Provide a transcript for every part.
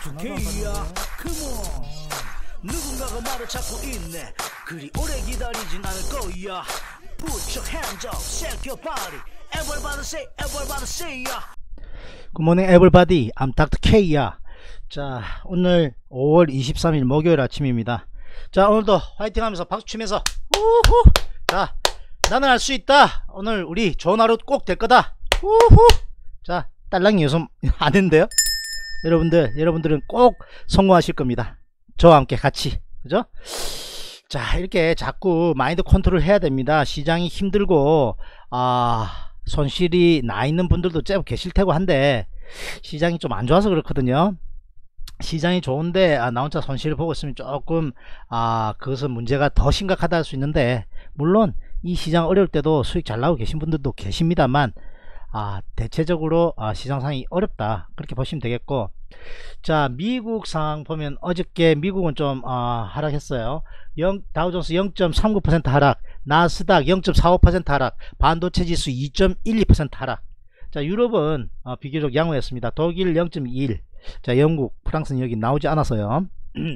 FK야 컴온 누군가가 말을 찾고 있네 그리 오래 기다리진 않을 거야 Put your hands up, shake your body everybody say ya 굿모닝 에블바디 I'm Dr. K야. 자, 오늘 5월 23일 목요일 아침입니다. 자, 오늘도 화이팅 하면서 박수 치면서 우후! 자, 나는 할 수 있다. 오늘 우리 좋은 하루 꼭 될 거다. 우후! 자, 딸랑이 요즘 아는데요. 여러분들은 꼭 성공하실 겁니다. 저와 함께 같이. 그죠? 자, 이렇게 자꾸 마인드 컨트롤 해야 됩니다. 시장이 힘들고 손실이 나 있는 분들도 꽤 계실 테고 한데 시장이 좀 안 좋아서 그렇거든요. 시장이 좋은데 나 혼자 손실을 보고 있으면 조금 그것은 문제가 더 심각하다 할 수 있는데, 물론 이 시장 어려울 때도 수익 잘 나오고 계신 분들도 계십니다만 대체적으로 시장 상황이 어렵다 그렇게 보시면 되겠고, 자, 미국 상황 보면 어저께 미국은 좀 하락했어요. 다우존스 0.39% 하락, 나스닥 0.45% 하락, 반도체 지수 2.12% 하락. 자, 유럽은 비교적 양호했습니다. 독일 0.21, 자, 영국, 프랑스는 여기 나오지 않았어요.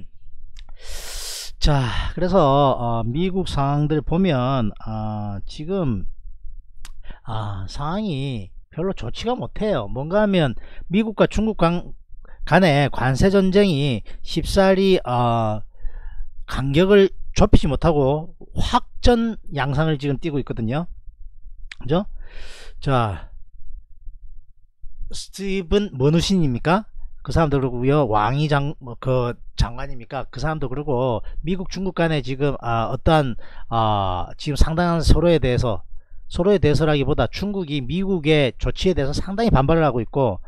자, 그래서 미국 상황들 보면 지금 상황이 별로 좋지가 못해요. 뭔가 하면 미국과 중국 간의 관세 전쟁이 쉽사리 간격을 좁히지 못하고 확전 양상을 지금 띠고 있거든요. 그죠? 자, 스티븐 머누신입니까? 그 사람도 그러고요. 왕이 장관입니까? 그 사람도 그러고, 미국 중국 간에 지금 어떠한 지금 상당한 서로에 대해서라기보다 중국이 미국의 조치에 대해서 상당히 반발을 하고 있고,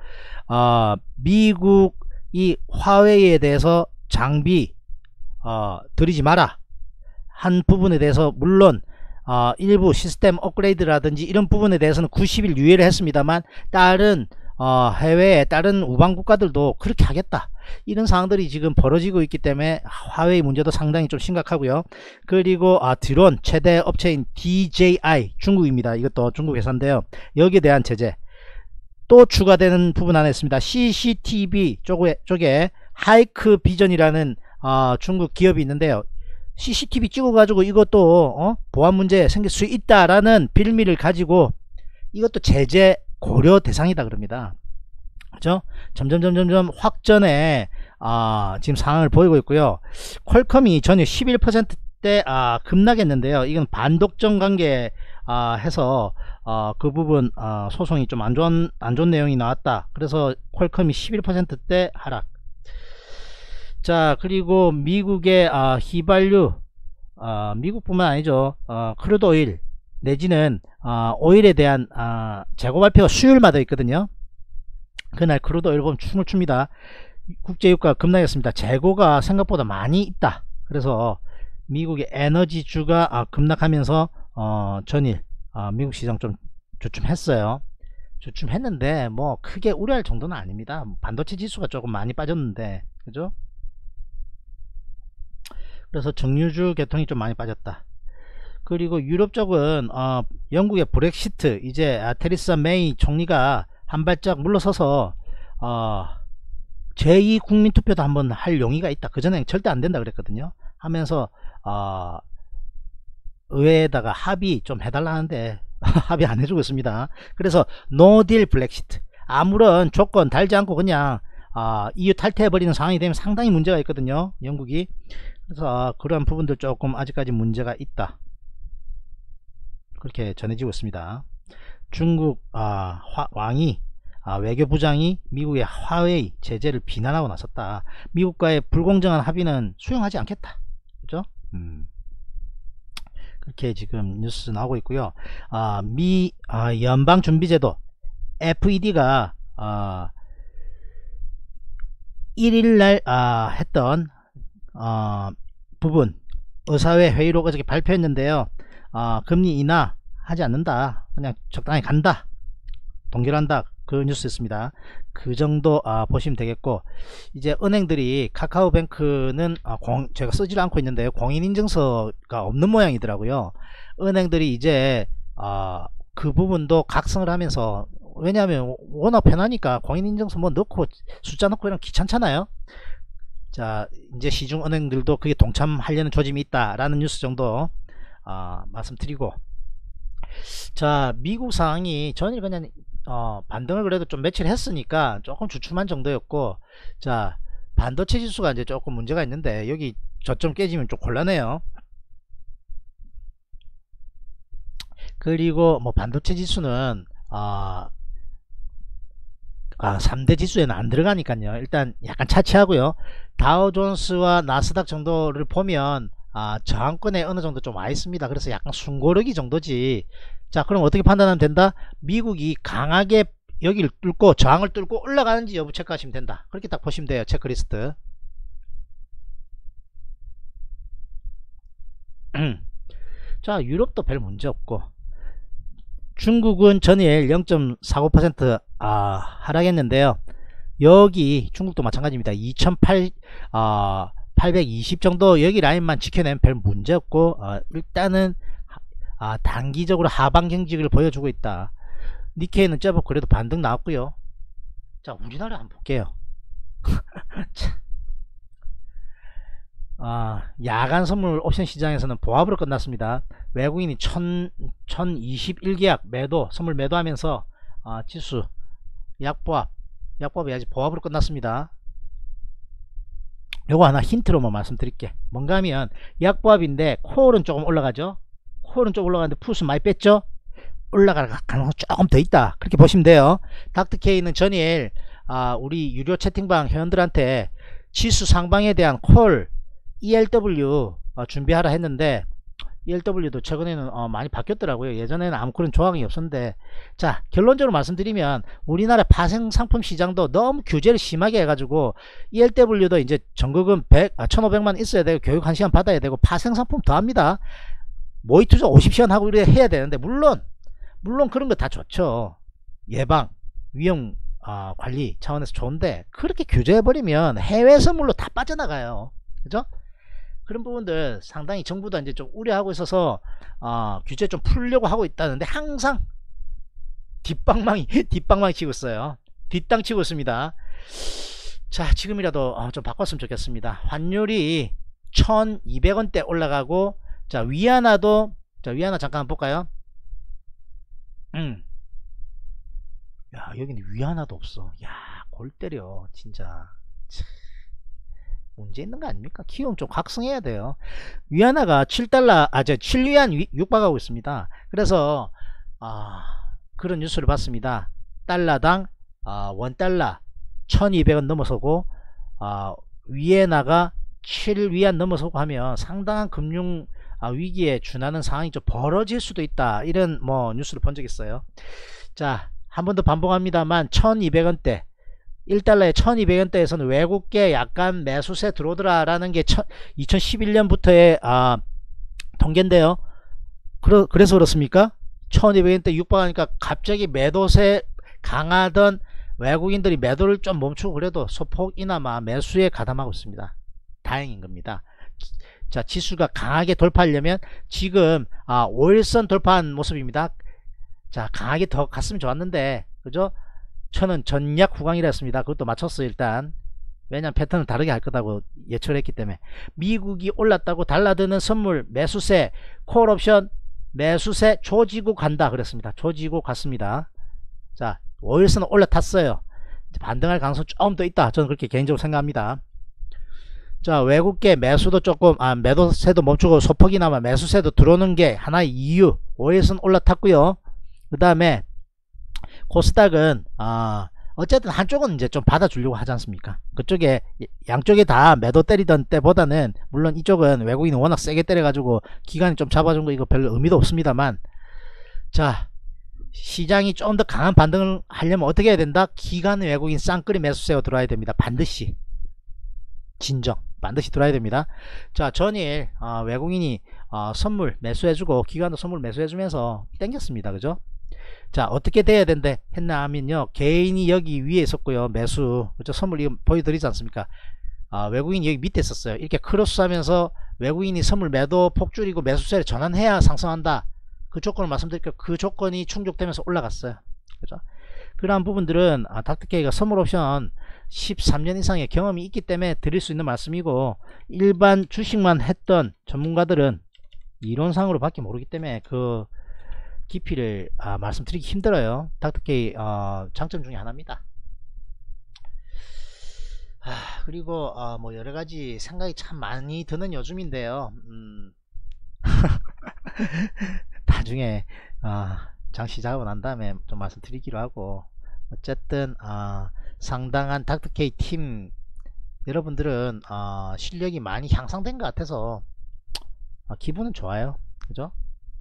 미국이 화웨이에 대해서 장비 들이지 마라 한 부분에 대해서, 물론 일부 시스템 업그레이드라든지 이런 부분에 대해서는 90일 유예를 했습니다만, 다른 해외의 다른 우방 국가들도 그렇게 하겠다, 이런 상황들이 지금 벌어지고 있기 때문에 화웨이 문제도 상당히 좀 심각하고요. 그리고 드론 최대 업체인 DJI, 중국입니다. 이것도 중국 회사인데요. 여기에 대한 제재 또 추가되는 부분 안에 있습니다. CCTV 쪽에 하이크 비전이라는 중국 기업이 있는데요. CCTV 찍어가지고 이것도 보안 문제 생길 수 있다라는 빌미를 가지고 이것도 제재 고려 대상이다 그럽니다. 그죠? 점점 확전에 지금 상황을 보이고 있고요. 퀄컴이 전일 11%대 급락했는데요. 이건 반독점 관계 해서 그 부분 소송이 좀 안 좋은 내용이 나왔다. 그래서 퀄컴이 11%대 하락. 자, 그리고 미국의 휘발유, 미국뿐만 아니죠. 크루드 오일 내지는 오일에 대한 재고 발표가 수요일마다 있거든요. 그날 크루드 오일 보면 춤을 춥니다. 국제유가가 급락했습니다. 재고가 생각보다 많이 있다. 그래서 미국의 에너지주가 급락하면서 전일 미국 시장 좀 주춤했어요. 주춤했는데 뭐 크게 우려할 정도는 아닙니다. 반도체 지수가 조금 많이 빠졌는데, 그죠? 그래서 정유주 계통이 좀 많이 빠졌다. 그리고 유럽 쪽은 영국의 브렉시트, 이제 테리사 메이 총리가 한 발짝 물러서서 제2국민투표도 한번 할 용의가 있다. 그전에 절대 안 된다 그랬거든요. 하면서 의회에다가 합의 좀 해달라는데 합의 안 해주고 있습니다. 그래서 노딜 브렉시트, 아무런 조건 달지 않고 그냥 EU 탈퇴해버리는 상황이 되면 상당히 문제가 있거든요, 영국이. 그래서 그런 부분들 조금 아직까지 문제가 있다, 그렇게 전해지고 있습니다. 중국 왕이 외교부장이 미국의 화웨이 제재를 비난하고 나섰다. 미국과의 불공정한 합의는 수용하지 않겠다, 그죠? 그렇게 지금 뉴스 나오고 있고요. 연방준비제도 FED가 1일날 했던 부분 의사회 회의록 어저께 발표했는데요. 금리 인하 하지 않는다, 그냥 적당히 간다, 동결한다, 그 뉴스 있습니다. 그 정도 보시면 되겠고, 이제 은행들이, 카카오뱅크는 제가 쓰질 않고 있는데요, 공인인증서가 없는 모양이더라고요. 은행들이 이제 그 부분도 각성을 하면서, 왜냐하면 워낙 편하니까 공인인증서 뭐 넣고 숫자 넣고 이런 귀찮잖아요. 자, 이제 시중은행들도 그게 동참하려는 조짐이 있다라는 뉴스 정도 말씀드리고, 자, 미국 상황이 전일 그냥 반등을 그래도 좀 며칠 했으니까 조금 주춤한 정도였고, 자, 반도체 지수가 이제 조금 문제가 있는데 여기 저점 깨지면 좀 곤란해요. 그리고 뭐 반도체 지수는 3대 지수에는 안 들어가니까요. 일단 약간 차치하고요. 다우존스와 나스닥 정도를 보면 저항권에 어느 정도 좀 와 있습니다. 그래서 약간 숨고르기 정도지. 자, 그럼 어떻게 판단하면 된다? 미국이 강하게 여기를 뚫고 저항을 뚫고 올라가는지 여부 체크하시면 된다. 그렇게 딱 보시면 돼요. 체크리스트. 자, 유럽도 별 문제 없고, 중국은 전일 0.49% 하락했는데요. 여기 중국도 마찬가지입니다. 2820 정도 여기 라인만 지켜내면 별 문제 없고, 일단은 단기적으로 하방 경직을 보여주고 있다. 니케이는 제법 그래도 반등 나왔고요. 자, 우리나라 한번 볼게요. 야간 선물 옵션 시장에서는 보합으로 끝났습니다. 외국인이 1021계약 매도, 선물 매도하면서 지수 약보합이 아직 보합으로 끝났습니다. 요거 하나 힌트로만 말씀드릴게. 뭔가 하면 약보합인데 콜은 조금 올라가죠. 콜은 조금 올라가는데 풋은 많이 뺐죠. 올라갈 가능성 조금 더 있다, 그렇게 보시면 돼요. 닥터케이는 전일 우리 유료 채팅방 회원들한테 지수 상방에 대한 콜 ELW 준비하라 했는데, ELW도 최근에는 많이 바뀌었더라고요. 예전에는 아무 그런 조항이 없었는데, 자, 결론적으로 말씀드리면 우리나라 파생상품 시장도 너무 규제를 심하게 해가지고 ELW도 이제 전국은 1500만 있어야 되고 교육 1시간 받아야 되고 파생상품 더합니다. 모의투자 50시간 하고 이래 해야 되는데, 물론 그런 거 다 좋죠. 예방 위험 관리 차원에서 좋은데, 그렇게 규제해버리면 해외 선물로 다 빠져나가요. 그죠? 그런 부분들 상당히 정부도 이제 좀 우려하고 있어서 규제 좀 풀려고 하고 있다는데, 항상 뒷방망이 치고 있어요. 뒷땅 치고 있습니다. 자, 지금이라도 좀 바꿨으면 좋겠습니다. 환율이 1200원대 올라가고, 자, 위안화도, 자, 위안화 잠깐 한번 볼까요? 야, 여기는 위안화도 없어. 야, 골 때려 진짜. 참, 문제 있는 거 아닙니까? 키움 좀 각성해야 돼요. 위안화가 7달러, 7위안 육박하고 있습니다. 그래서 그런 뉴스를 봤습니다. 달러당 원달러 1200원 넘어서고, 위안화가 7위안 넘어서고 하면 상당한 금융 위기에 준하는 상황이 좀 벌어질 수도 있다, 이런 뭐 뉴스를 본 적 있어요. 자, 한 번 더 반복합니다만 1200원대 1달러에 1200원대에서는 외국계 약간 매수세 들어오더라 라는 게 2011년부터의 통계인데요. 그래서 그렇습니까? 1200원대 육박하니까 갑자기 매도세 강하던 외국인들이 매도를 좀 멈추고 그래도 소폭이나마 매수에 가담하고 있습니다. 다행인 겁니다. 자, 지수가 강하게 돌파하려면 지금 5일선 돌파한 모습입니다. 자, 강하게 더 갔으면 좋았는데, 그죠? 저는 전략 후강이라 했습니다. 그것도 맞췄어요. 일단 왜냐면 패턴을 다르게 할 거다고 예측을 했기 때문에. 미국이 올랐다고 달라드는 선물 매수세 콜옵션 매수세 조지고 간다 그랬습니다. 조지고 갔습니다. 자, 5일선은 올라탔어요. 반등할 가능성 조금 더 있다, 저는 그렇게 개인적으로 생각합니다. 자, 외국계 매수도 조금 매도세도 멈추고 소폭이나마 매수세도 들어오는 게 하나의 이유. 5일선 올라탔고요. 그 다음에 코스닥은 어쨌든 한쪽은 이제 좀 받아주려고 하지 않습니까? 그쪽에 양쪽에 다 매도 때리던 때보다는, 물론 이쪽은 외국인이 워낙 세게 때려가지고 기간이 좀 잡아준 거 이거 별 의미도 없습니다만, 자, 시장이 좀 더 강한 반등을 하려면 어떻게 해야 된다? 기간 외국인 쌍끌이 매수세가 들어와야 됩니다. 반드시 진정 반드시 들어야 됩니다. 자, 전일 외국인이 선물 매수해주고 기관도 선물 매수해주면서 땡겼습니다. 그죠? 자, 어떻게 돼야 된대 했나 하면요, 개인이 여기 위에 있었고요, 매수, 그죠? 선물 이거 보여드리지 않습니까? 외국인이 여기 밑에 있었어요. 이렇게 크로스 하면서 외국인이 선물 매도 폭줄이고 매수세를 전환해야 상승한다, 그 조건을 말씀드릴게요. 그 조건이 충족되면서 올라갔어요. 그죠? 그러한 부분들은 닥터케이가 선물 옵션 13년 이상의 경험이 있기 때문에 드릴 수 있는 말씀이고, 일반 주식만 했던 전문가들은 이론상으로 밖에 모르기 때문에 그 깊이를 말씀드리기 힘들어요. 닥터케이 장점 중에 하나입니다. 그리고 뭐 여러가지 생각이 참 많이 드는 요즘인데요. 나중에 장 시작하고 난 다음에 좀 말씀드리기로 하고, 어쨌든 상당한 닥터케이 팀 여러분들은 실력이 많이 향상된 것 같아서 기분은 좋아요. 그죠?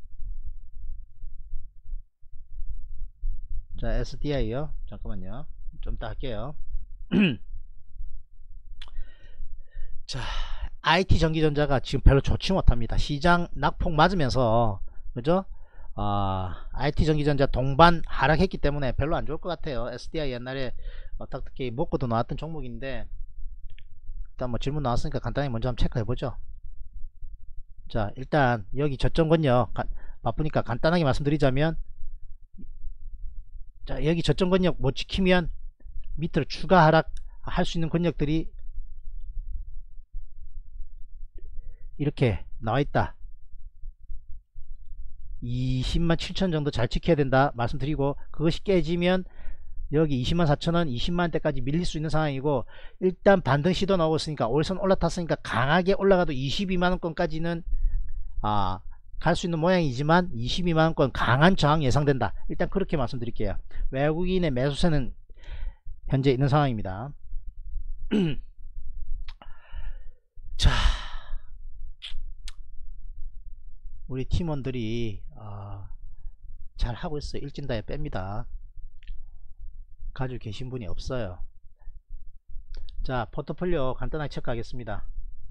자, SDI요. 잠깐만요. 좀 이따 할게요. 자, IT 전기전자가 지금 별로 좋지 못합니다. 시장 낙폭 맞으면서, 그죠? IT 전기전자 동반 하락했기 때문에 별로 안 좋을 것 같아요. SDI 옛날에 닥터케이 먹고도 나왔던 종목인데, 일단 뭐 질문 나왔으니까 간단히 먼저 한번 체크해 보죠. 자, 일단 여기 저점 권역 바쁘니까 간단하게 말씀드리자면, 자, 여기 저점 권역 못 지키면 밑으로 추가 하락 할 수 있는 권역들이 이렇게 나와있다. 207,000 정도 잘 지켜야 된다 말씀드리고, 그것이 깨지면 여기 204,000원 20만원대까지 밀릴 수 있는 상황이고, 일단 반등 시도 나오고 있으니까 올선 올라탔으니까 강하게 올라가도 22만원권까지는 갈 수 있는 모양이지만 22만원권 강한 저항 예상된다. 일단 그렇게 말씀드릴게요. 외국인의 매수세는 현재 있는 상황입니다. 자, 우리 팀원들이 잘 하고 있어요. 일진다에 뺍니다. 가지고 계신 분이 없어요. 자, 포트폴리오 간단하게 체크하겠습니다.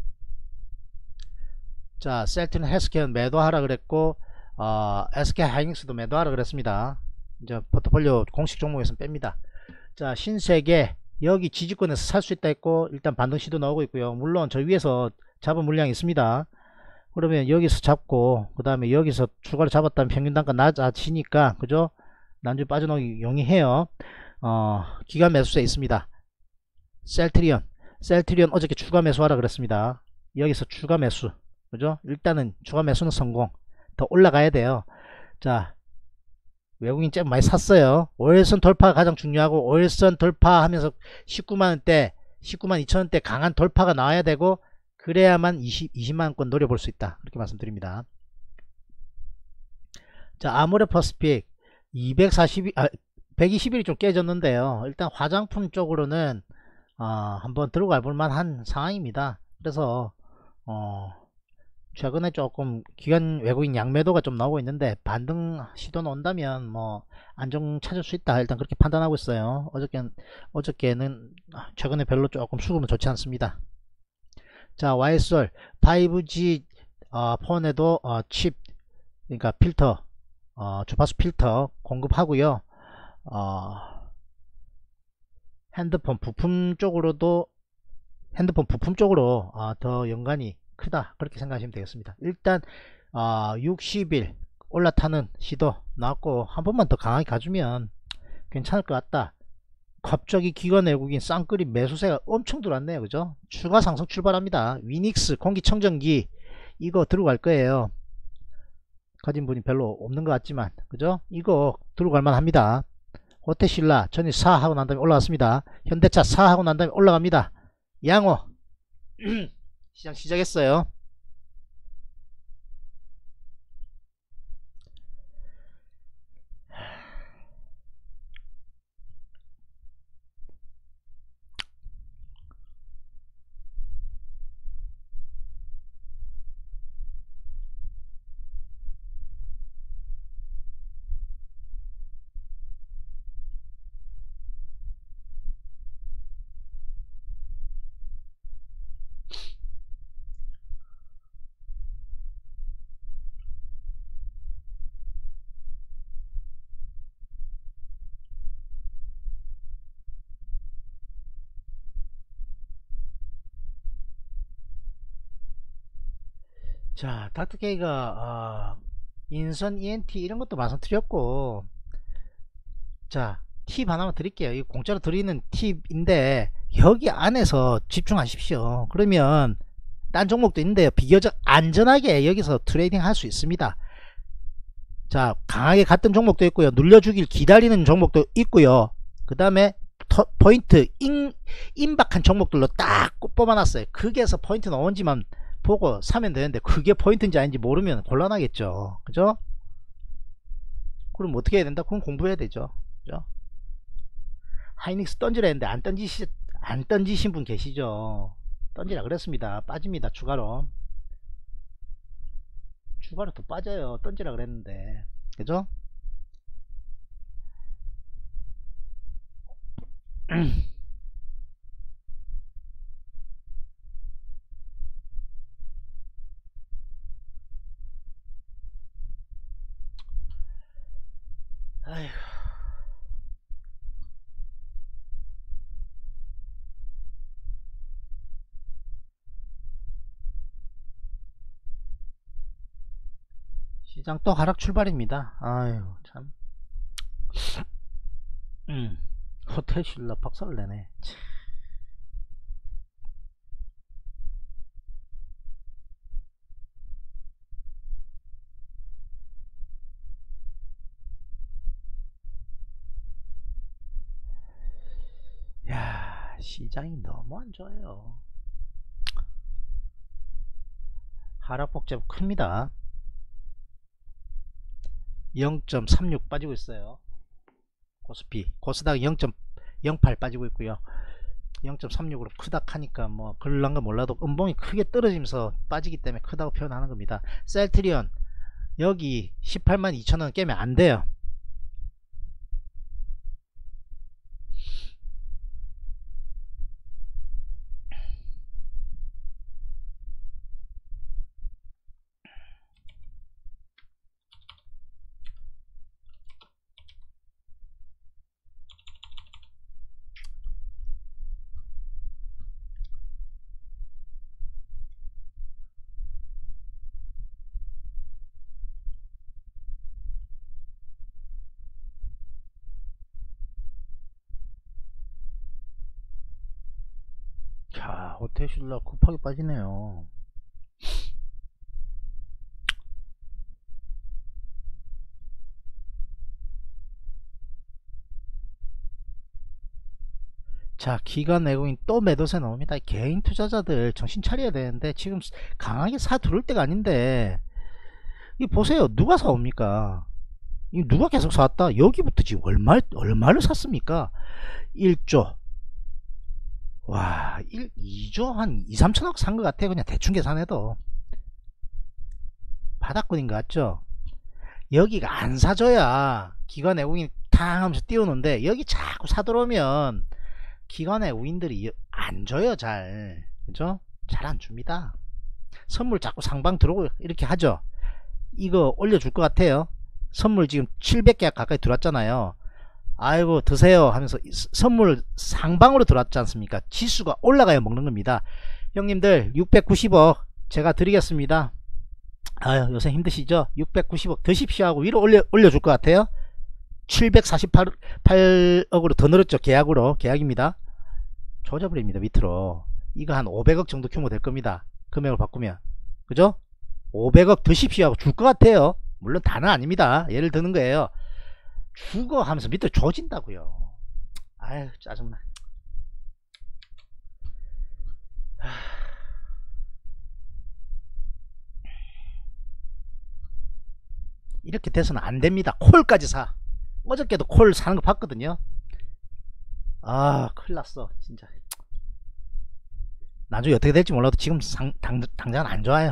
자, 셀트리온 헬스케어는 매도하라 그랬고, SK 하이닉스도 매도하라 그랬습니다. 이제 포트폴리오 공식 종목에서는 뺍니다. 자, 신세계 여기 지지권에서 살 수 있다 했고, 일단 반등 시도 나오고 있고요. 물론 저 위에서 잡은 물량이 있습니다. 그러면 여기서 잡고, 그 다음에 여기서 추가로 잡았다면 평균 단가 낮아지니까, 그죠? 난주 빠져나오기 용이해요. 기간 매수세 있습니다. 셀트리온 어저께 추가 매수하라 그랬습니다. 여기서 추가 매수, 그죠? 일단은 추가 매수는 성공. 더 올라가야 돼요. 자, 외국인 좀 많이 샀어요. 5일선 돌파가 가장 중요하고, 5일선 돌파하면서 19만원대 192,000원대 강한 돌파가 나와야 되고, 그래야만 20만원권 노려볼 수 있다. 그렇게 말씀드립니다. 자, 아모레퍼시픽 120일이 좀 깨졌는데요. 일단 화장품 쪽으로는 한번 들어가 볼만한 상황입니다. 그래서 최근에 조금 기관 외국인 양매도가 좀 나오고 있는데, 반등 시도는 온다면 뭐 안정 찾을 수 있다. 일단 그렇게 판단하고 있어요. 어저께는 최근에 별로 조금 수급은 좋지 않습니다. 자, YSR 5G 폰에도 칩, 그러니까 필터, 주파수 필터 공급하고요. 핸드폰 부품 쪽으로 더 연관이 크다, 그렇게 생각하시면 되겠습니다. 일단 60일 올라타는 시도 나왔고, 한 번만 더 강하게 가주면 괜찮을 것 같다. 갑자기 기관 외국인 쌍끌이 매수세가 엄청 들어왔네요. 그죠? 추가 상승 출발합니다. 위닉스 공기청정기 이거 들어갈 거예요. 가진 분이 별로 없는 것 같지만, 그죠? 이거 들어갈 만합니다. 호텔신라 전일 4 하고 난 다음에 올라갔습니다. 현대차 4 하고 난 다음에 올라갑니다. 양호 시장 시작했어요. 자, 닥터케이가 인선 ENT 이런 것도 말씀드렸고, 자, 팁 하나만 드릴게요. 이 공짜로 드리는 팁인데, 여기 안에서 집중하십시오. 그러면 딴 종목도 있는데요. 비교적 안전하게 여기서 트레이딩 할 수 있습니다. 자, 강하게 갔던 종목도 있고요. 눌려주길 기다리는 종목도 있고요. 그 다음에 포인트 임박한 종목들로 딱 뽑아놨어요. 거기에서 포인트 나온지만 보고 사면 되는데 그게 포인트인지 아닌지 모르면 곤란하겠죠. 그죠? 그럼 어떻게 해야 된다? 그럼 공부해야 되죠. 그죠? 하이닉스 던지라 했는데 안 던지신 분 계시죠? 던지라 그랬습니다. 빠집니다. 추가로 또 빠져요. 던지라 그랬는데. 그죠? 아휴. 시장 또 하락 출발입니다. 아유 참. 호텔 신라 박살을 내네. 야, 시장이 너무 안 좋아요. 하락폭 좀 큽니다. 0.36 빠지고 있어요. 코스피 코스닥 0.08 빠지고 있고요. 0.36으로 크다 하니까 뭐 그럴란가 몰라도 음봉이 크게 떨어지면서 빠지기 때문에 크다고 표현하는 겁니다. 셀트리온 여기 182,000원 깨면 안 돼요. 자, 호텔신라 급하게 빠지네요. 자, 기관 외국인 또 매도세 나옵니다. 개인 투자자들 정신 차려야 되는데 지금 강하게 사 들어올 때가 아닌데 이 보세요. 누가 사옵니까? 이 누가 계속 사왔다? 여기부터 지금 얼마를 샀습니까? 1조. 와, 2조 한 2, 3천억 산 것 같아. 그냥 대충 계산해도. 바닥권인 것 같죠? 여기가 안 사줘야 기관 외국인 탕 하면서 띄우는데 여기 자꾸 사들어오면 기관 외국인들이 안 줘요. 잘. 그죠? 잘 안 줍니다. 선물 자꾸 상방 들어오고 이렇게 하죠. 이거 올려줄 것 같아요. 선물 지금 700개 가까이 들어왔잖아요. 아이고 드세요 하면서 선물 상방으로 들어왔지 않습니까? 지수가 올라가야 먹는 겁니다. 형님들 690억 제가 드리겠습니다. 아유 요새 힘드시죠? 690억 드십시오 하고 위로 올려줄 것 같아요. 748억으로 더 늘었죠. 계약입니다. 조져버립니다. 밑으로. 이거 한 500억 정도 규모 될 겁니다. 금액을 바꾸면. 그죠? 500억 드십시오 하고 줄 것 같아요. 물론 다는 아닙니다. 예를 드는 거예요. 죽어 하면서 밑으로 조진다고요. 아유 짜증나. 이렇게 돼서는 안 됩니다. 콜까지 사. 어저께도 콜 사는 거 봤거든요. 아 큰일 났어 진짜. 나중에 어떻게 될지 몰라도 지금 당장은 안 좋아요.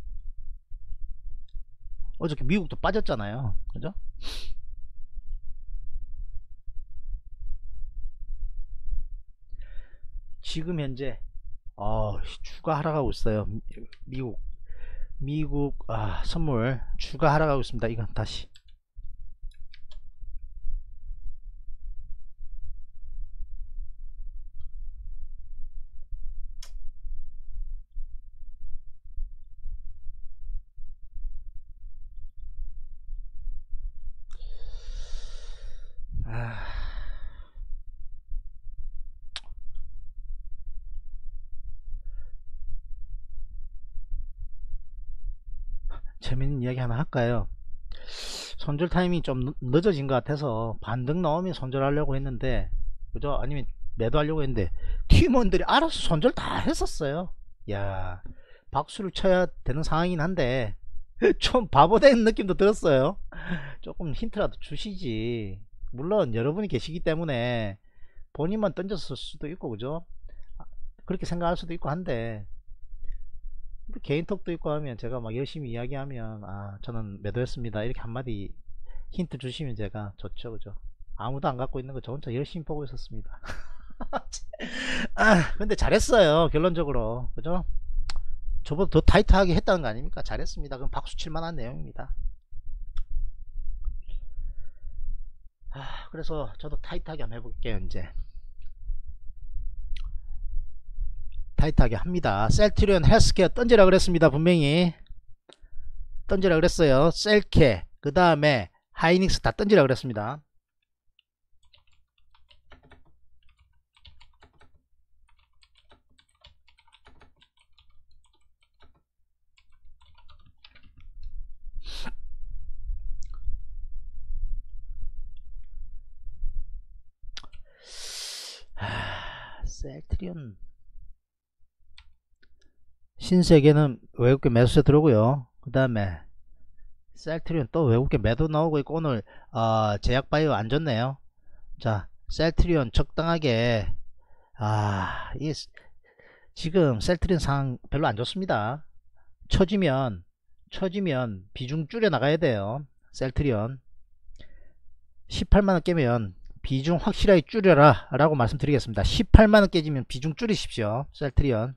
어저께 미국도 빠졌잖아요. 그죠? 지금 현재 추가 하락하고 있어요. 미국 선물 추가 하락하고 있습니다. 이건 다시 재밌는 이야기 하나 할까요? 손절 타이밍이 좀 늦어진 것 같아서 반등 나오면 손절하려고 했는데, 그죠? 아니면 매도하려고 했는데 팀원들이 알아서 손절 다 했었어요. 야, 박수를 쳐야 되는 상황이긴 한데 좀 바보된 느낌도 들었어요. 조금 힌트라도 주시지. 물론 여러분이 계시기 때문에 본인만 던졌을 수도 있고, 그죠? 그렇게 생각할 수도 있고 한데, 개인톡도 있고 하면 제가 막 열심히 이야기하면 아 저는 매도했습니다 이렇게 한마디 힌트 주시면 제가 좋죠, 그죠? 아무도 안 갖고 있는 거 저 혼자 열심히 보고 있었습니다. 아 근데 잘했어요 결론적으로, 그죠? 저보다 더 타이트하게 했다는 거 아닙니까? 잘했습니다. 그럼 박수 칠만한 내용입니다. 그래서 저도 타이트하게 한번 해볼게요. 이제 타이트하게 합니다. 셀트리온 헬스케어 던지라 그랬습니다. 분명히 던지라 그랬어요. 셀케 그 다음에 하이닉스 다 던지라 그랬습니다. 셀트리온 신세계는 외국계 매수세 들어오고요. 그 다음에 셀트리온 또 외국계 매도 나오고 있고, 오늘 제약바이오 안 좋네요. 자, 셀트리온 적당하게, 이 지금 셀트리온 상황 별로 안 좋습니다. 처지면 비중 줄여 나가야 돼요. 셀트리온 18만원 깨면 비중 확실하게 줄여라 라고 말씀드리겠습니다. 18만원 깨지면 비중 줄이십시오. 셀트리온.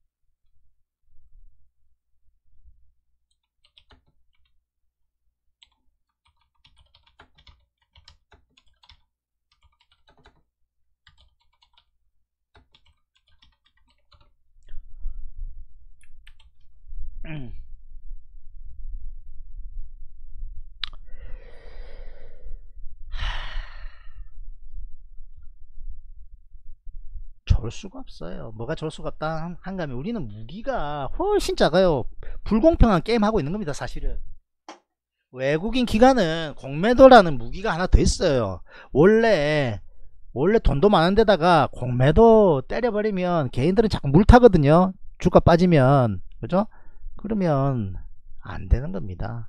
좋을 수가 없어요. 뭐가 좋을 수가 없다 한가면 우리는 무기가 훨씬 작아요. 불공평한 게임 하고 있는 겁니다. 사실은 외국인 기관은 공매도라는 무기가 하나 더 있어요. 원래 돈도 많은 데다가 공매도 때려버리면 개인들은 자꾸 물타거든요. 주가 빠지면, 그죠? 그러면 안 되는 겁니다.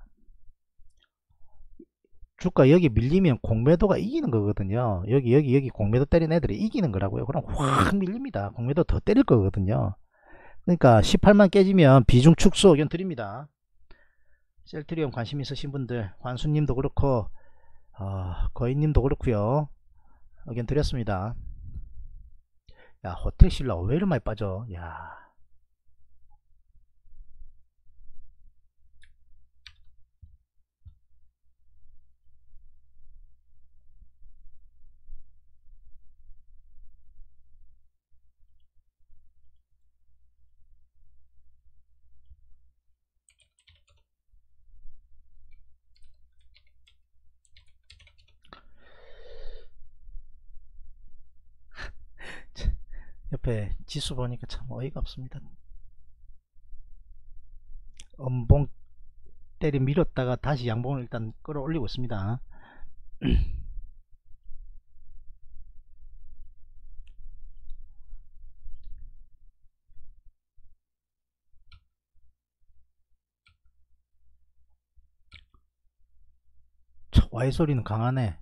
주가 여기 밀리면 공매도가 이기는 거거든요. 여기 공매도 때린 애들이 이기는 거라고요. 그럼 확 밀립니다. 공매도 더 때릴 거거든요. 그러니까 18만 깨지면 비중 축소 의견 드립니다. 셀트리온 관심 있으신 분들, 관수님도 그렇고 거인님도 그렇고요, 의견 드렸습니다. 야, 호텔신라 왜 이렇게 많이 빠져? 야, 옆에 지수 보니까 참 어이가 없습니다. 음봉 때리 밀었다가 다시 양봉을 일단 끌어올리고 있습니다. 와이 소리는 강하네.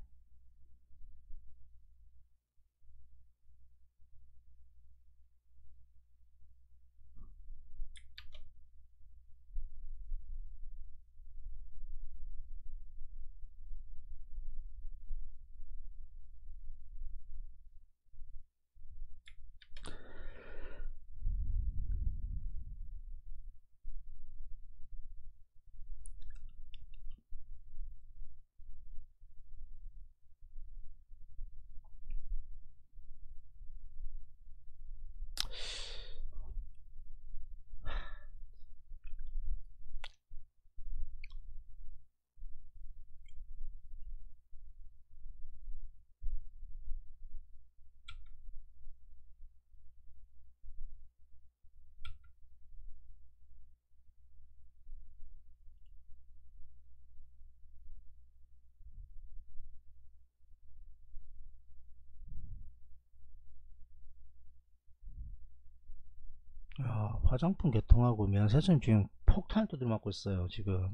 야, 화장품 개통하고 면세점 지금 폭탄을 두드려 맞고 있어요 지금.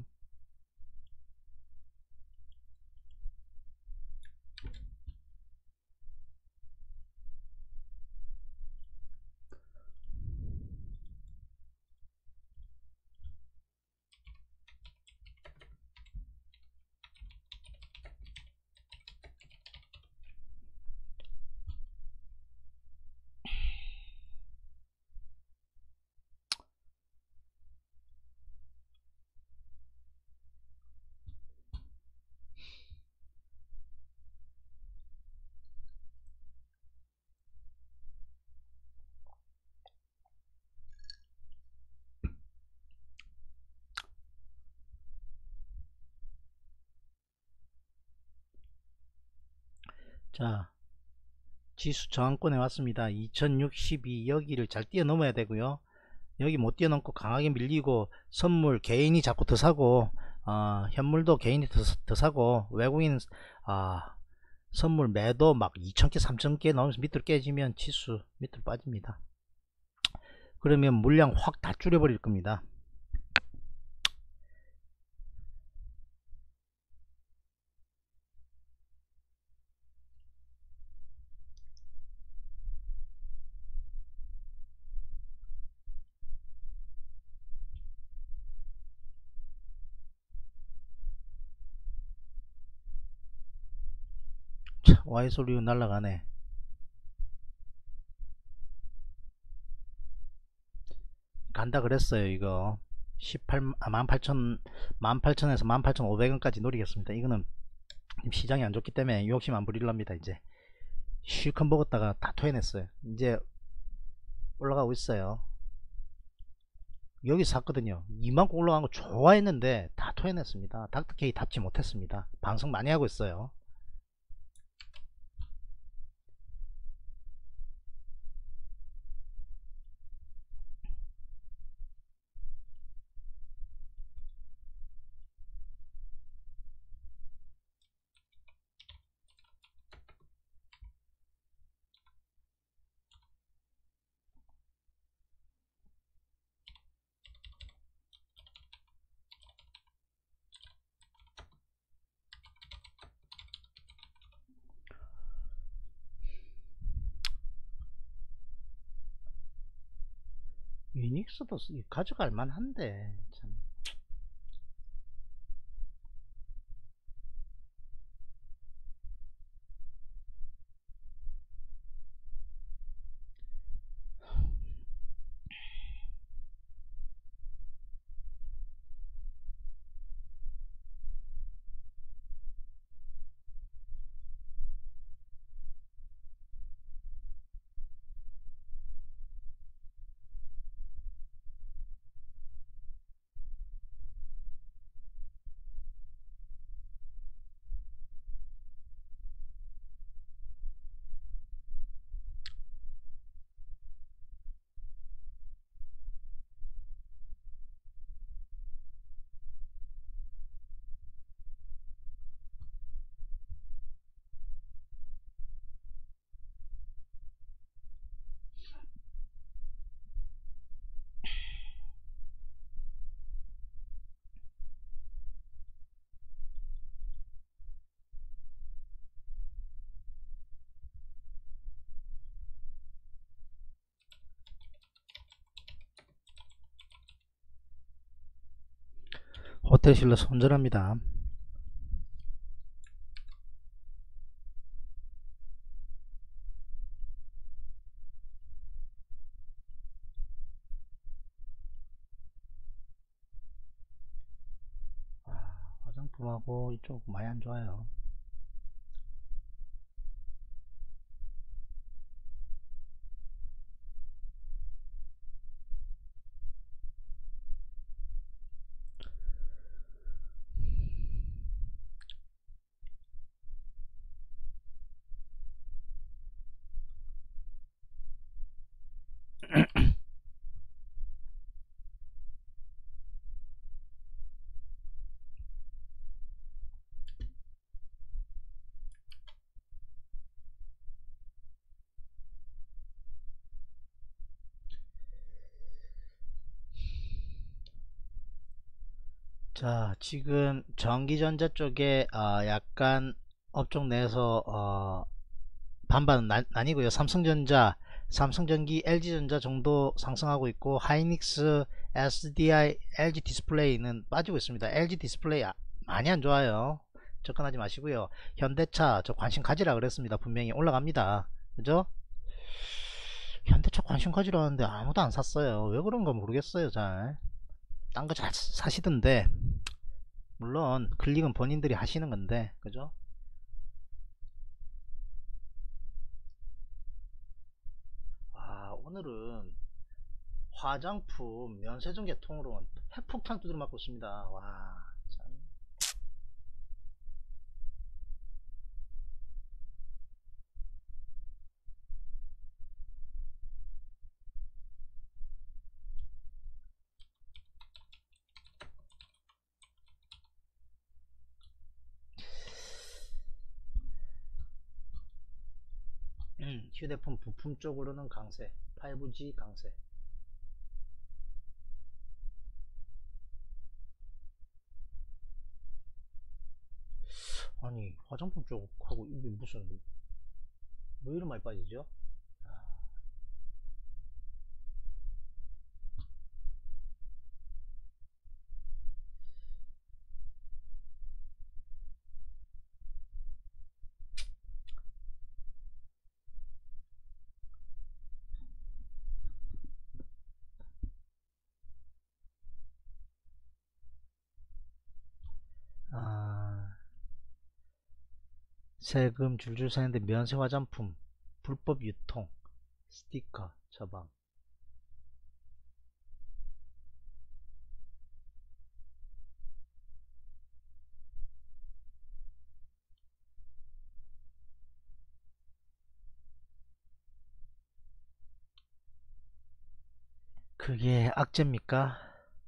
자, 지수 저항권에 왔습니다. 2062 여기를 잘 뛰어넘어야 되고요. 여기 못 뛰어넘고 강하게 밀리고 선물 개인이 자꾸 더 사고 현물도 개인이 더 사고 외국인 선물 매도 막 2000개 3000개 나오면서 밑으로 깨지면 지수 밑으로 빠집니다. 그러면 물량 확 다 줄여버릴 겁니다. Y소리로 날라가네. 간다 그랬어요. 이거 18,000에서 18,500원까지 노리겠습니다. 이거는 시장이 안 좋기 때문에 욕심 안 부릴랍니다. 이제 실컷 먹었다가 다 토해냈어요. 이제 올라가고 있어요. 여기 샀거든요. 이만큼 올라간 거 좋아했는데 다 토해냈습니다. 닥터케이 답지 못했습니다. 방송 많이 하고 있어요. 유닉스도 가져갈 만한데 참. 호텔실로 손절합니다. 화장품하고 이쪽 많이 안 좋아요. 자, 지금 전기전자 쪽에 약간 업종 내에서 반반 나뉘고요. 삼성전기, LG전자 정도 상승하고 있고, 하이닉스, SDI, LG 디스플레이는 빠지고 있습니다. LG 디스플레이 많이 안 좋아요. 접근하지 마시고요. 현대차 저 관심 가지라 그랬습니다. 분명히 올라갑니다. 그죠? 현대차 관심 가지라 하는데 아무도 안 샀어요. 왜 그런가 모르겠어요. 잘 딴 거 잘 사시던데, 물론 클릭은 본인들이 하시는 건데, 그죠? 오늘은 화장품 면세점 계통으로 핵폭탄 두드려 맞고 있습니다. 와, 참. 휴대폰 부품 쪽으로는 강세, 5G 강세. 아니, 화장품 쪽하고 이게 무슨, 왜 이런 많이 빠지죠? 세금 줄줄 새는데 면세 화장품 불법 유통 스티커 처방. 그게 악재입니까?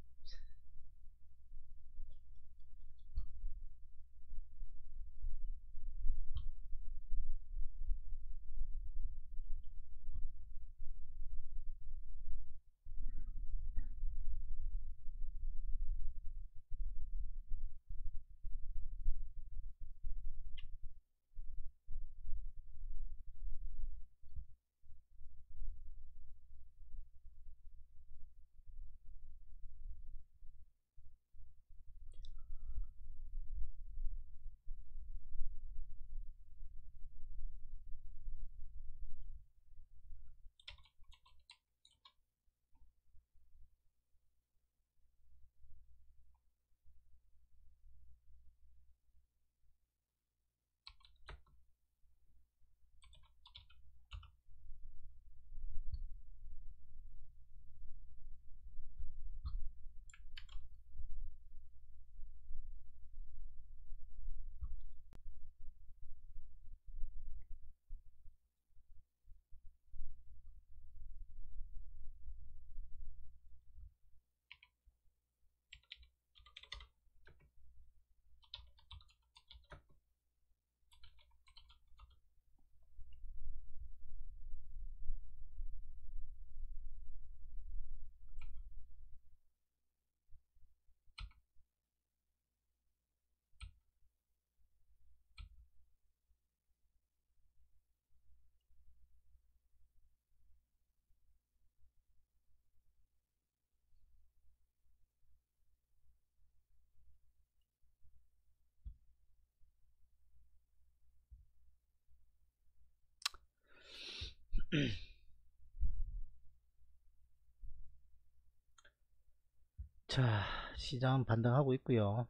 자, 시장은 반등하고 있고요.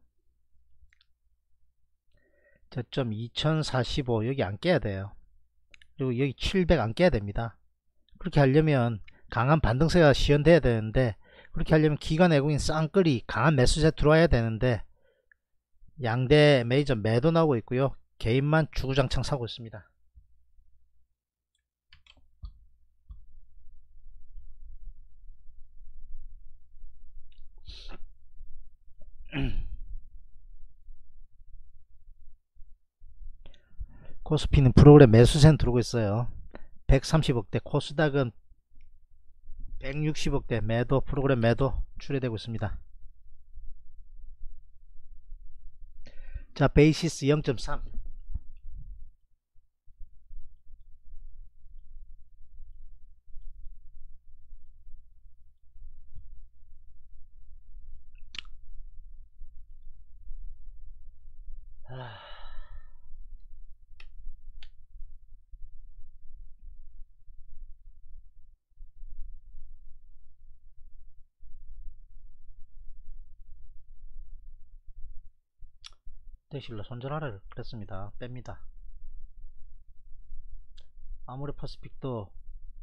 저점 2045 여기 안 깨야 돼요. 그리고 여기 700 안 깨야 됩니다. 그렇게 하려면 강한 반등세가 시현돼야 되는데, 그렇게 하려면 기관 외국인 쌍끌이 강한 매수세 들어와야 되는데, 양대 메이저 매도 나오고 있고요. 개인만 주구장창 사고 있습니다. 코스피는 프로그램 매수세는 들어오고 있어요. 130억대, 코스닥은 160억대 매도, 프로그램 매도 출회되고 있습니다. 자, 베이시스 0.3. 대실로 손절하라 그랬습니다. 뺍니다. 아모레 퍼시픽도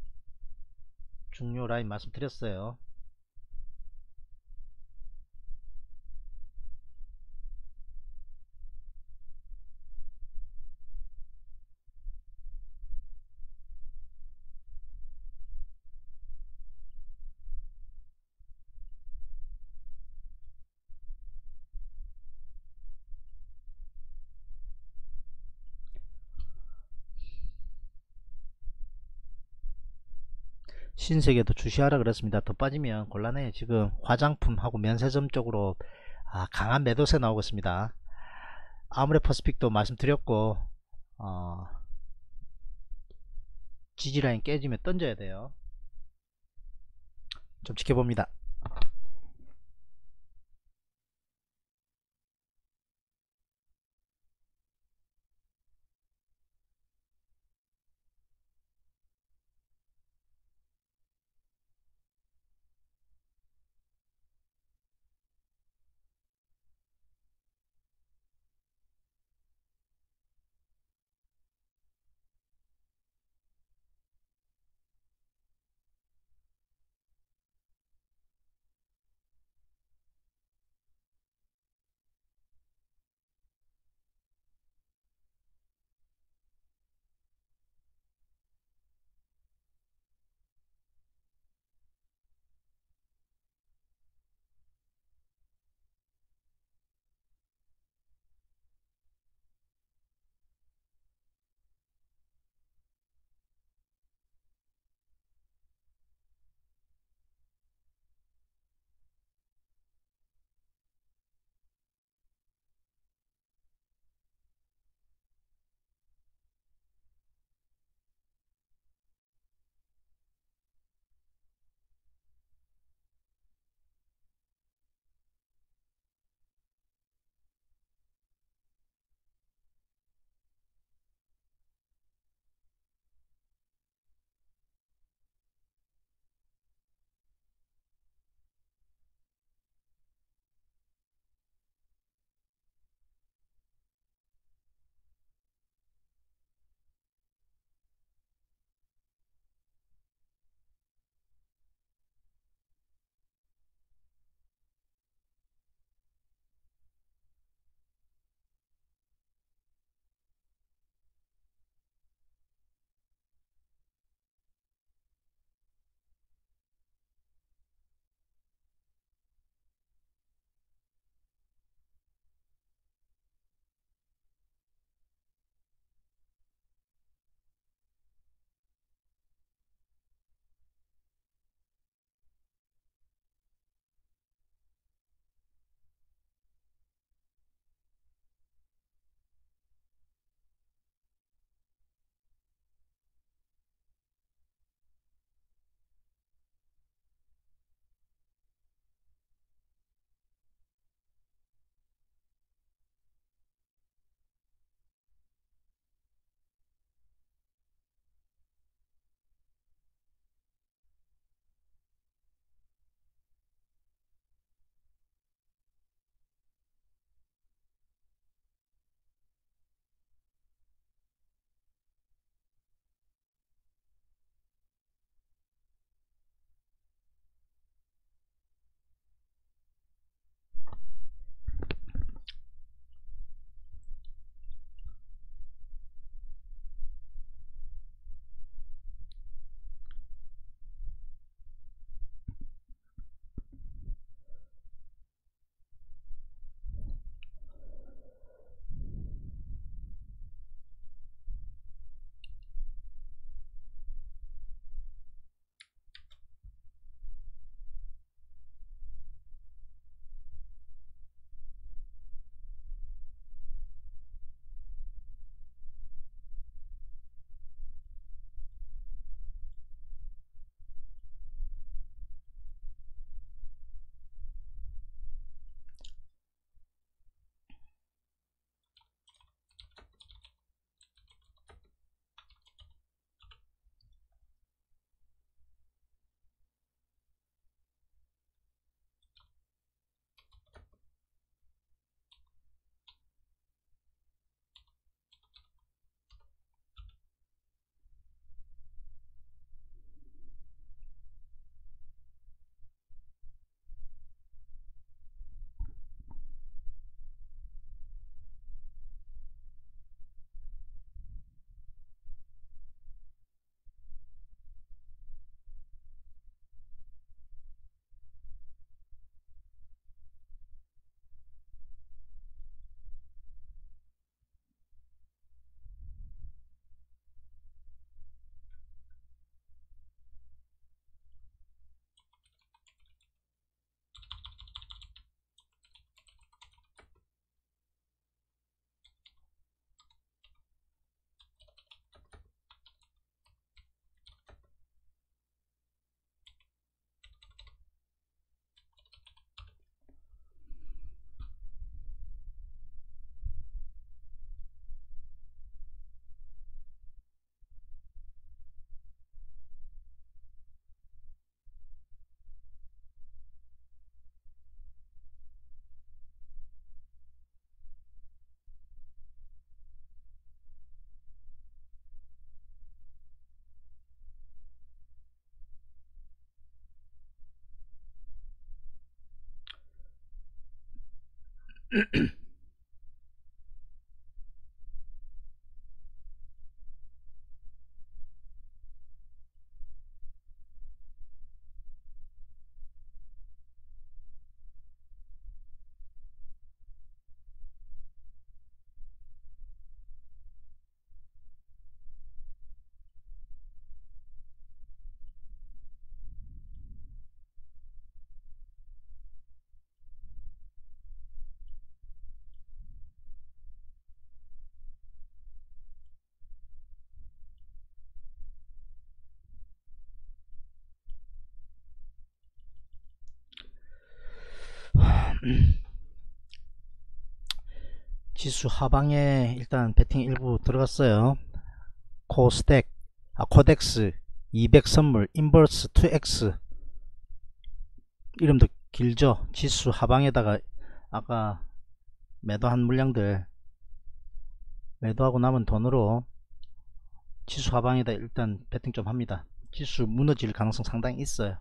중요 라인 말씀드렸어요. 신세계도 주시하라 그랬습니다. 더 빠지면 곤란해요. 지금 화장품하고 면세점 쪽으로 강한 매도세 나오고 있습니다. 아모레 퍼시픽도 말씀드렸고 지지라인 깨지면 던져야 돼요. 좀 지켜봅니다. 지수 하방에 일단 배팅 일부 들어갔어요. 코스택, 코덱스 200 선물 인버스 2X, 이름도 길죠. 지수 하방에다가 아까 매도한 물량들 매도하고 남은 돈으로 지수 하방에다 일단 배팅 좀 합니다. 지수 무너질 가능성 상당히 있어요.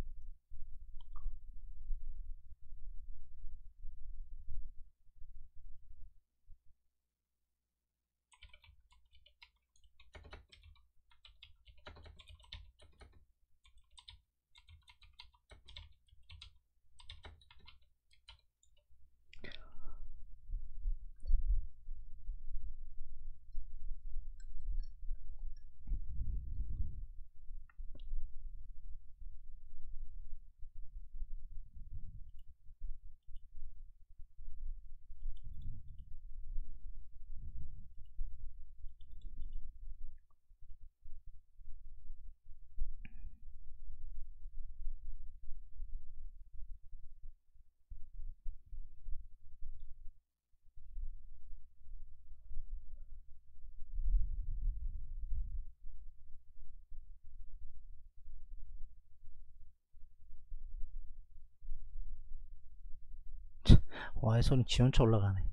와이손이 지원차 올라가네.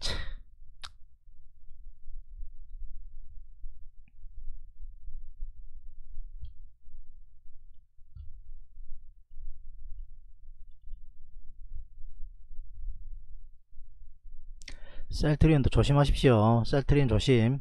셀트리온도 조심하십시오. 셀트리온 조심.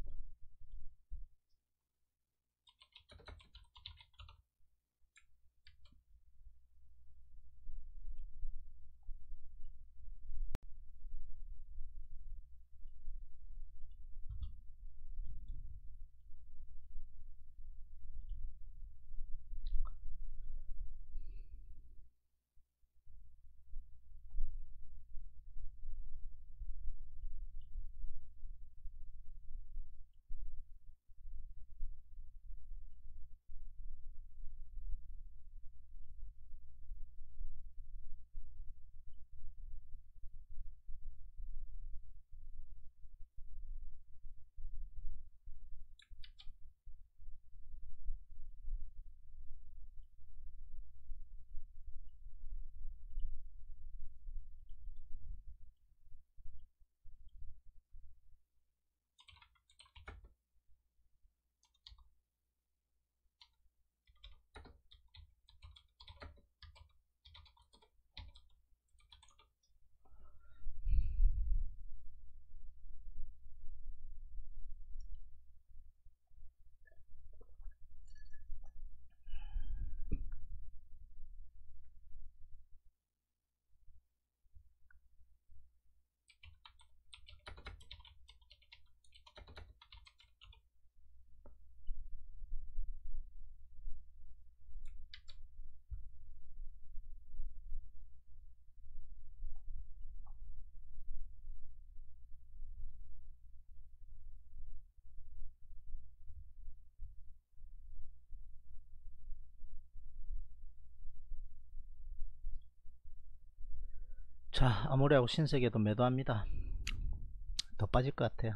자, 아모레하고 신세계도 매도합니다. 더 빠질 것 같아요.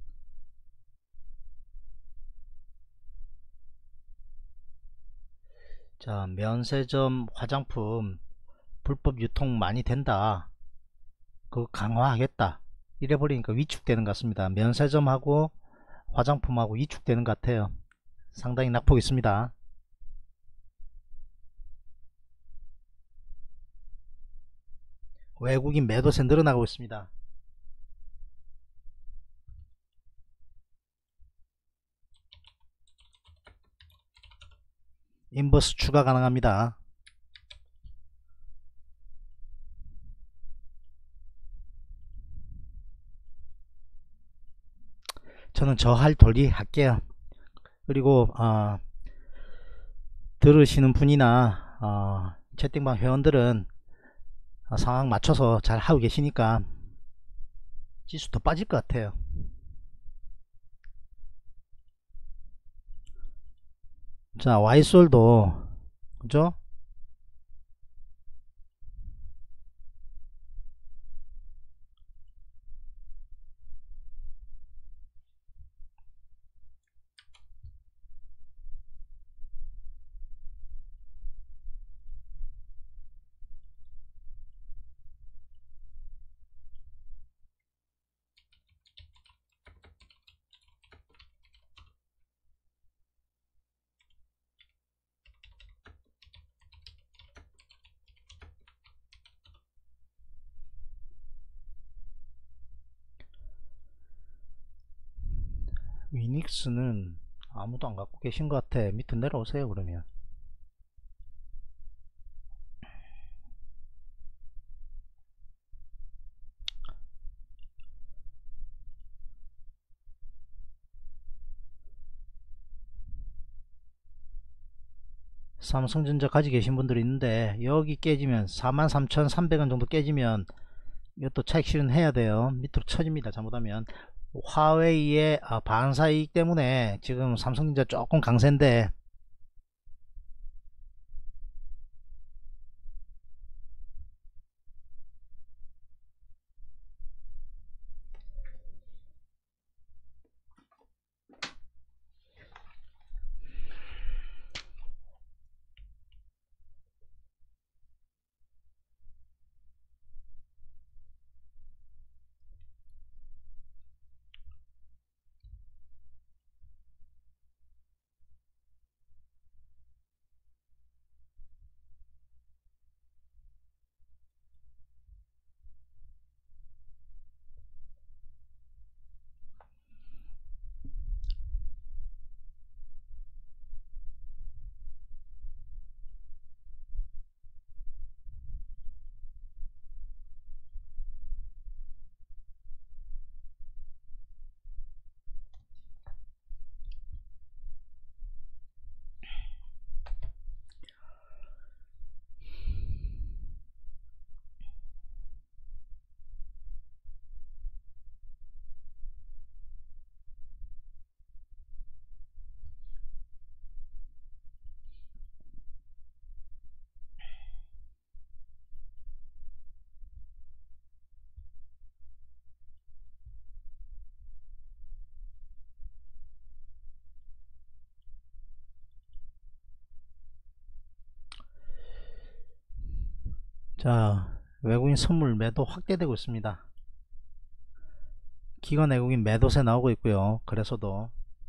자, 면세점 화장품 불법 유통 많이 된다, 그거 강화하겠다, 이래 버리니까 위축되는 것 같습니다. 면세점하고 화장품하고 위축되는 것 같아요. 상당히 낙폭 있습니다. 외국인 매도세 늘어나고 있습니다. 인버스 추가 가능합니다. 저는 저 할 돌리 할게요. 그리고 들으시는 분이나 채팅방 회원들은 상황 맞춰서 잘 하고 계시니까 지수 더 빠질 것 같아요. 자, 와이솔도 그죠? 위닉스는 아무도 안 갖고 계신 것 같아. 밑에 내려오세요 그러면. 삼성전자 가지고 계신 분들이 있는데 여기 깨지면 43,300원 정도 깨지면 이것도 차익 실현해야 돼요. 밑으로 쳐집니다 잘못하면. 화웨이의 반사이익 때문에 지금 삼성전자 조금 강세인데 자, 외국인 선물 매도 확대되고 있습니다. 기관 외국인 매도세 나오고 있고요. 그래서도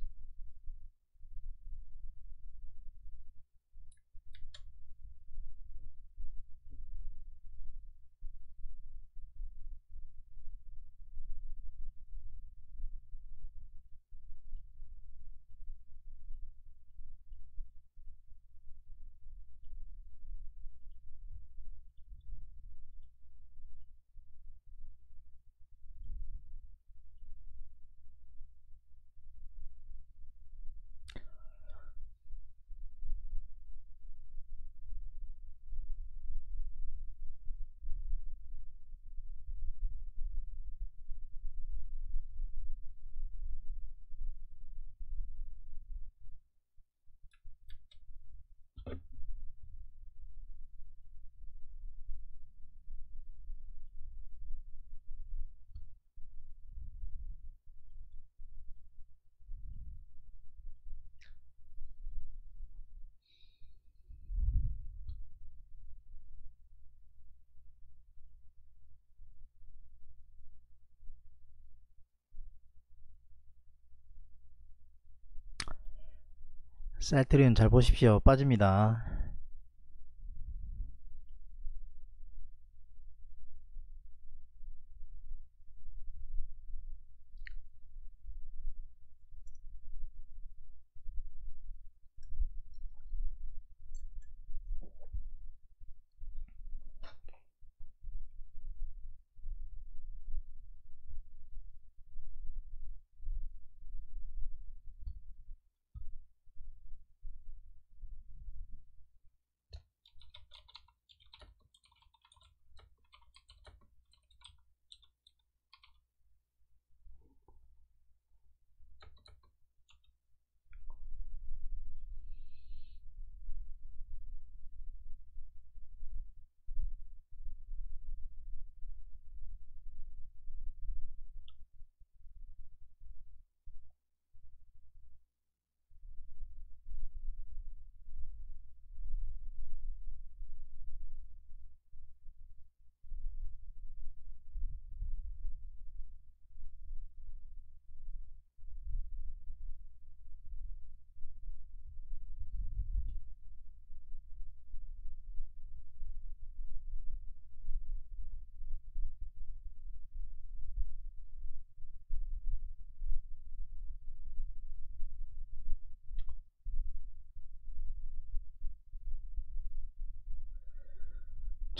셀트리온 잘 보십시오. 빠집니다.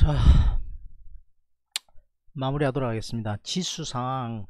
자, 마무리하도록 하겠습니다. 지수 상황,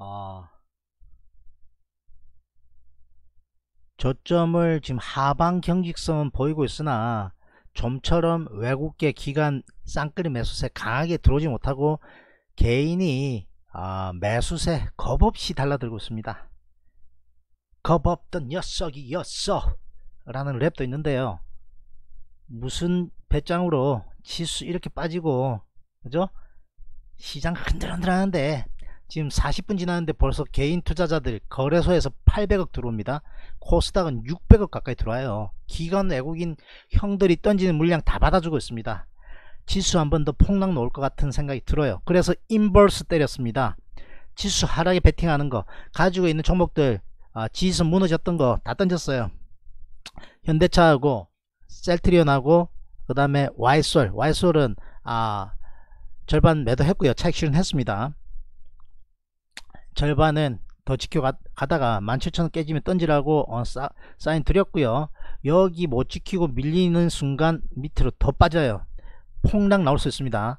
저점을 지금 하방 경직성은 보이고 있으나 좀처럼 외국계 기관 쌍끌이 매수세 강하게 들어오지 못하고 개인이 매수세 겁없이 달라들고 있습니다. 겁없던 녀석이었어 라는 랩도 있는데요. 무슨 배짱으로 지수 이렇게 빠지고, 그죠? 시장 흔들흔들하는데 지금 40분 지났는데 벌써 개인 투자자들 거래소에서 800억 들어옵니다. 코스닥은 600억 가까이 들어와요. 기관 외국인 형들이 던지는 물량 다 받아주고 있습니다. 지수 한 번 더 폭락 놓을 것 같은 생각이 들어요. 그래서 인버스 때렸습니다. 지수 하락에 베팅하는 거, 가지고 있는 종목들 지수 무너졌던 거 다 던졌어요. 현대차하고 셀트리온하고 그 다음에 와이솔은 절반 매도했고요. 차익 실현했습니다. 절반은 더 지켜가다가 17,000원 깨지면 던지라고 사인 드렸고요. 여기 못 지키고 밀리는 순간 밑으로 더 빠져요. 폭락 나올 수 있습니다.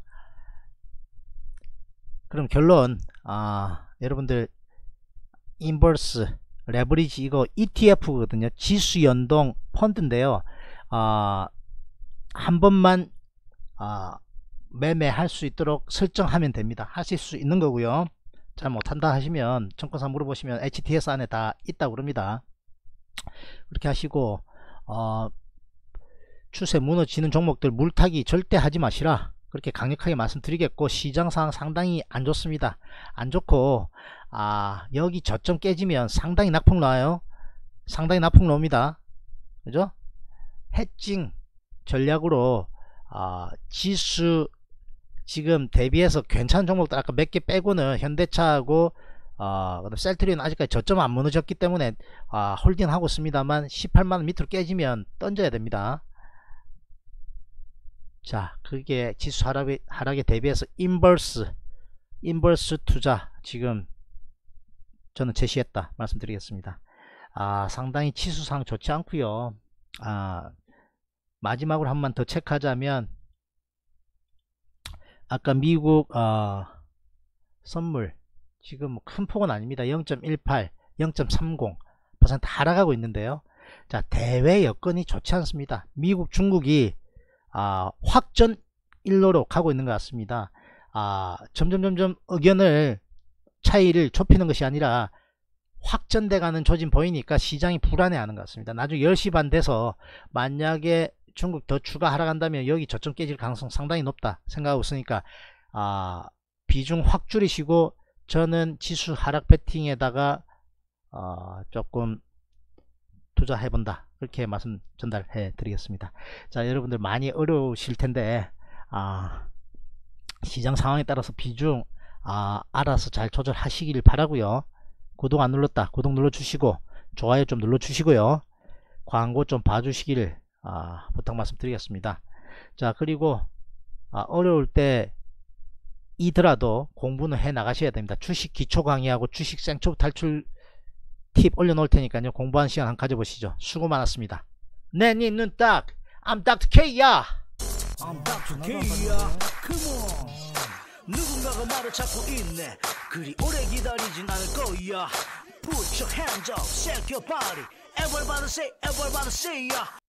그럼 결론, 여러분들 인버스 레버리지 이거 ETF거든요. 지수 연동 펀드인데요. 한 번만 매매할 수 있도록 설정하면 됩니다. 하실 수 있는 거고요. 잘 못한다 하시면 증권사 물어보시면 HTS 안에 다 있다고 그럽니다. 그렇게 하시고 추세 무너지는 종목들 물타기 절대 하지 마시라, 그렇게 강력하게 말씀드리겠고, 시장 상황 상당히 안 좋습니다. 안 좋고 여기 저점 깨지면 상당히 낙폭 나와요. 상당히 낙폭 나옵니다. 그죠? 해칭 전략으로 지수 지금 대비해서 괜찮은 종목들 아까 몇 개 빼고는 현대차하고 셀트리온 아직까지 저점 안 무너졌기 때문에 홀딩 하고 있습니다만 18만원 밑으로 깨지면 던져야 됩니다. 자, 그게 지수 하락에 대비해서 인버스 투자 지금 저는 제시했다 말씀드리겠습니다. 상당히 지수상 좋지 않고요. 마지막으로 한 번 더 체크하자면, 아까 미국 선물 지금 큰 폭은 아닙니다. 0.18, 0.30% 하락하고 있는데요. 자, 대외 여건이 좋지 않습니다. 미국, 중국이 확전 일로로 가고 있는 것 같습니다. 점점 의견을 차이를 좁히는 것이 아니라 확전돼 가는 조짐 보이니까 시장이 불안해하는 것 같습니다. 나중에 10시 반 돼서 만약에 중국 더 추가 하락한다면 여기 저점 깨질 가능성 상당히 높다 생각하고 있으니까 비중 확 줄이시고, 저는 지수 하락 베팅에다가 조금 투자해본다, 그렇게 말씀 전달해 드리겠습니다. 자, 여러분들 많이 어려우실 텐데 시장 상황에 따라서 비중 알아서 잘 조절하시길 바라고요. 구독 안 눌렀다, 구독 눌러주시고 좋아요 좀 눌러주시고요. 광고 좀 봐주시길 부탁 말씀드리겠습니다. 자, 그리고 어려울 때 이더라도 공부는 해 나가셔야 됩니다. 주식 기초 강의하고 주식 생초보 탈출 팁 올려놓을 테니까요. 공부하는 시간 한번 가져보시죠. 수고 많았습니다. 내 니 눈 딱 I'm Dr. K야. I'm Dr. K야. Come on. 누군가가 말을 찾고 있네. 그리 오래 기다리진 않을 거야. Put your hands up, shake your body. Everybody say, everybody say, yeah.